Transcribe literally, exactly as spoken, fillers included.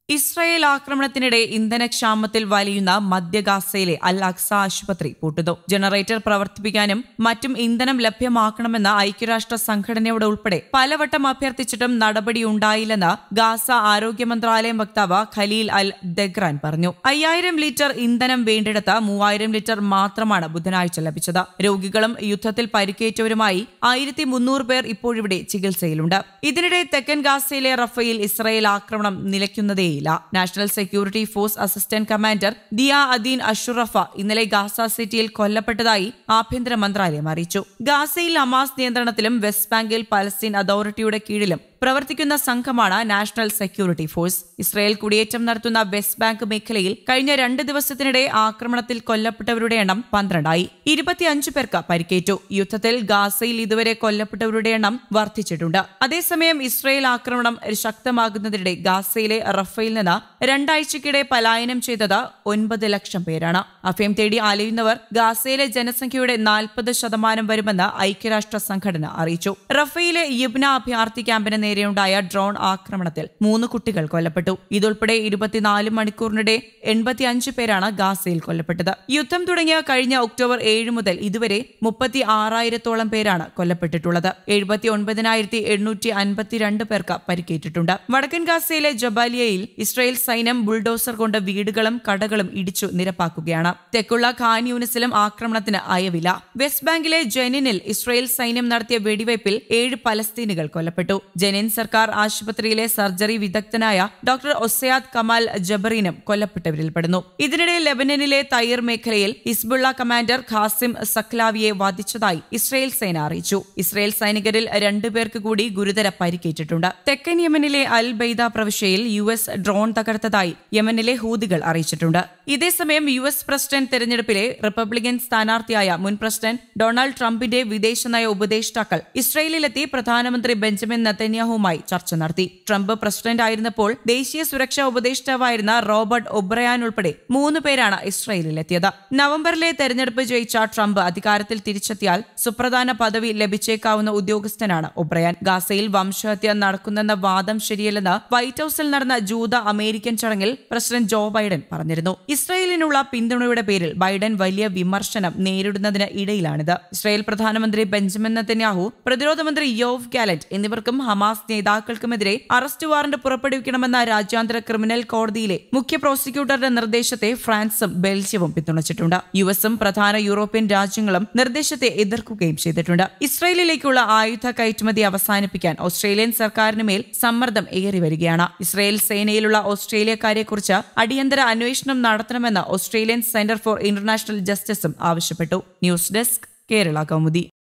Israel ആക്രമണത്തിനിടെ ഇന്ധനക്ഷാമത്തിൽ വലയുന്ന മധ്യ ഗാസയിലെ അൽ അക്സ ആശുപത്രി പൂട്ടുന്നു. ജനറേറ്റർ പ്രവർത്തിപ്പിക്കാനും മറ്റും ഇന്ധനം ലഭ്യമാക്കണമെന്ന് ഐക്യരാഷ്ട്ര സംഘടനയോട് ഉൾപ്പെടെ പലവട്ടം അഭ്യർത്ഥിച്ചിട്ടും നടപടിയുണ്ടായില്ലെന്ന് ഗാസ ആരോഗ്യ മന്ത്രാലയം വക്താവ് ഖലീൽ അൽ ദഗ്രാൻ പറഞ്ഞു. അയ്യായിരം ലിറ്റർ ഇന്ധനം വേണ്ടിടത്ത് മൂവായിരം ലിറ്റർ മാത്രമാണ് ബുധനാഴ്ച ലഭിച്ചത്. രോഗികളും യുദ്ധത്തിൽ പരിക്കേറ്റവരുമായി ആയിരത്തി മുന്നൂറ് പേർ ഇപ്പോഴിവിടെ ചികിത്സയിലുണ്ട്. ഇതിനിടെ തെക്കൻ ഗാസയിലെ റഫയിൽ ഇസ്രായേൽ ആക്രമണം നിലയ്ക്കുന്നതേ national security force assistant commander Diya Adeen അഷുറഫ ഇന്നലെ ഗാസ സിറ്റിയിൽ കൊല്ലപ്പെട്ടതായി ആഭ്യന്തര മന്ത്രാലയം അറിയിച്ചു. ഗാസയിൽ ഹമാസ് നിയന്ത്രണത്തിലും വെസ്റ്റ് ബാങ്കിൽ പലസ്തീൻ അതോറിറ്റിയുടെ കീഴിലും പ്രവർത്തിക്കുന്ന സംഘമാണ് നാഷണൽ സെക്യൂരിറ്റി ഫോഴ്സ്. ഇസ്രായേൽ കുടിയേറ്റം നടത്തുന്ന വെസ്റ്റ് ബാങ്ക് മേഖലയിൽ കഴിഞ്ഞ രണ്ട് ദിവസത്തിനിടെ ആക്രമണത്തിൽ കൊല്ലപ്പെട്ടവരുടെ എണ്ണം പന്ത്രണ്ടായി. ഇരുപത്തിയഞ്ച് പേർക്ക് പരിക്കേറ്റു. യുദ്ധത്തിൽ ഗാസയിൽ ഇതുവരെ കൊല്ലപ്പെട്ടവരുടെ എണ്ണം വർദ്ധിച്ചിട്ടുണ്ട്. അതേസമയം ഇസ്രായേൽ ആക്രമണം ശക്തമാകുന്നതിനിടെ ഗാസയിലെ റഫയിൽ നിന്ന് രണ്ടാഴ്ചക്കിടെ പലായനം ചെയ്തത് ഒൻപത് ലക്ഷം പേരാണ്. അഭയം തേടി അലയുന്നവർ ഗാസയിലെ ജനസംഖ്യയുടെ നാൽപ്പത് ശതമാനം വരുമെന്ന് ഐക്യരാഷ്ട്ര സംഘടന അറിയിച്ചു. റഫയിലെ യിബ്ന അഭയാർത്ഥി ക്യാമ്പിന് നേരെയുണ്ടായ ഡ്രോൺ ആക്രമണത്തിൽ മൂന്ന് കുട്ടികൾ കൊല്ലപ്പെട്ടു. ഇതുൾപ്പെടെ ഇരുപത്തിനാല് മണിക്കൂറിനിടെ എൺപത്തിയഞ്ച് പേരാണ് ഗാസയിൽ കൊല്ലപ്പെട്ടത്. യുദ്ധം തുടങ്ങിയ കഴിഞ്ഞ ഒക്ടോബർ ഏഴ് മുതൽ ഇതുവരെ മുപ്പത്തി ആറായിരത്തോളം പേരാണ് കൊല്ലപ്പെട്ടിട്ടുള്ളത്. എഴുപത്തി ഒൻപതിനായിരത്തി എണ്ണൂറ്റി അൻപത്തിരണ്ട് പേർക്ക് പരിക്കേറ്റിട്ടുണ്ട്. വടക്കൻ ഗാസയിലെ ജബാലിയയിൽ ഇസ്രായേൽ സൈന്യം ബുൾഡോസർ കൊണ്ട് വീടുകളും കടകളും ഇടിച്ചു നിരപ്പാക്കുകയാണ്. തെക്കുള്ള ഖാൻ യൂനിസിലും ആക്രമണത്തിന് അയവില്ല. വെസ്റ്റ് ബാങ്കിലെ ജെനിനിൽ ഇസ്രായേൽ സൈന്യം നടത്തിയ വെടിവയ്പിൽ ഏഴ് പലസ്തീനുകൾ കൊല്ലപ്പെട്ടു. ജെനിൻ സർക്കാർ ആശുപത്രിയിലെ സർജറി വിദഗ്ധനായ ഡോക്ടർ ഒസയാദ് കമാൽ ജബറിനും കൊല്ലപ്പെട്ടവരിൽപ്പെടുന്നു. ഇതിനിടെ ലെബനനിലെ തൈർ മേഖലയിൽ ഹിസ്ബുള്ള കമാൻഡർ ഖാസിം സഖ്ലാവിയെ വധിച്ചതായി ഇസ്രായേൽ സേന അറിയിച്ചു. ഇസ്രായേൽ സൈനികരിൽ രണ്ടുപേർക്ക് കൂടി ഗുരുതര പരിക്കേറ്റിട്ടുണ്ട്. തെക്കൻ യമനിലെ അൽ ബൈദ പ്രവിശ്യയിൽ യു എസ് ഡ്രോൺ തകർത്തതായി യമനിലെ ഹൂതികൾ അറിയിച്ചിട്ടുണ്ട്. ഇതേസമയം യു എസ് പ്രസിഡന്റ് തെരഞ്ഞെടുപ്പിലെ റിപ്പബ്ലിക്കൻ സ്ഥാനാർത്ഥിയായ മുൻ പ്രസിഡന്റ് ഡൊണാൾഡ് ട്രംപിന്റെ വിദേശനയ ഉപദേഷ്ടാക്കൾ ഇസ്രായേലിലെത്തി പ്രധാനമന്ത്രി ബെഞ്ചമിൻ നെതന്യാഹുവുമായി ചർച്ച നടത്തി. ട്രംപ് പ്രസിഡന്റ് ആയിരുന്നപ്പോൾ ദേശീയ സുരക്ഷാ ഉപദേഷ്ടാവായിരുന്ന റോബർട്ട് ഒബ്രയാൻ ഉൾപ്പെടെ മൂന്ന് പേരാണ് ഇസ്രായേലിലെത്തിയത്. നവംബറിലെ തെരഞ്ഞെടുപ്പ് ജയിച്ച ട്രംപ് അധികാരത്തിൽ തിരിച്ചെത്തിയാൽ സുപ്രധാന പദവി ലഭിച്ചേക്കാവുന്ന ഉദ്യോഗസ്ഥനാണ് ഒബ്രയാൻ. ഗാസയിൽ വംശഹത്യ നടക്കുന്നെന്ന വാദം ശരിയല്ലെന്ന് വൈറ്റ് ഹൌസിൽ നടന്ന ജൂത അമേരിക്കൻ ചടങ്ങിൽ പ്രസിഡന്റ് ജോ ബൈഡൻ പറഞ്ഞിരുന്നു. ഇസ്രായേലിനുള്ള പിന്തുണയുടെ പേരിൽ ബൈഡൻ വലിയ വിമർശനം നേരിടുന്നതിന് ഇടയിലാണിത്. ഇസ്രായേൽ പ്രധാനമന്ത്രി ബെഞ്ചമിൻ നെതന്യാഹു, പ്രതിരോധ മന്ത്രി യോവ് ഗാലന്റ് എന്നിവർക്കും ഹമാസ് നേതാക്കൾക്കുമെതിരെ അറസ്റ്റ് വാറന്റ് പുറപ്പെടുവിക്കണമെന്ന രാജ്യാന്തര ക്രിമിനൽ കോടതിയിലെ മുഖ്യ പ്രോസിക്യൂട്ടറുടെ നിർദ്ദേശത്തെ ഫ്രാൻസും ബെൽജിയവും പിന്തുണച്ചിട്ടുണ്ട്. യു എസും പ്രധാന യൂറോപ്യൻ രാജ്യങ്ങളും നിർദ്ദേശത്തെ എതിർക്കുകയും ചെയ്തിട്ടുണ്ട്. ഇസ്രായേലിലേക്കുള്ള ആയുധ കയറ്റുമതി അവസാനിപ്പിക്കാൻ ഓസ്ട്രേലിയൻ സർക്കാരിന് മേൽ സമ്മർദ്ദം ഏറി വരികയാണ്. ഇസ്രായേൽ സേനയിലുള്ള ഓസ്ട്രേലിയക്കാരെക്കുറിച്ച് അടിയന്തര അന്വേഷണം നടത്തണമെന്ന് ഓസ്ട്രേലിയൻ സെന്റർ ഫോർ ഇന്റർനാഷണൽ ജസ്റ്റിസും ആവശ്യപ്പെട്ടു. News desk, Kerala Kaumudi.